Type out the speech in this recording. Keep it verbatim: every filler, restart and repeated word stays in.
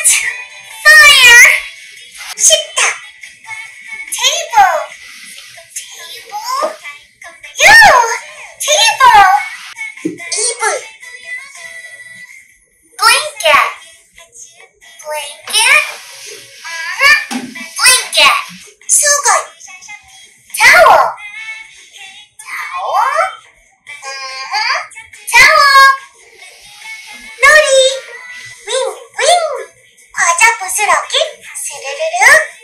Fire! 식탁. Table. Table. You! Table. 이불. Blanket. Blanket. Uh-huh. Blanket. 수건. Towel. Towel. Uh-huh. Towel. 놀이. 윙, 윙. 과자 부스러기. 스르르르.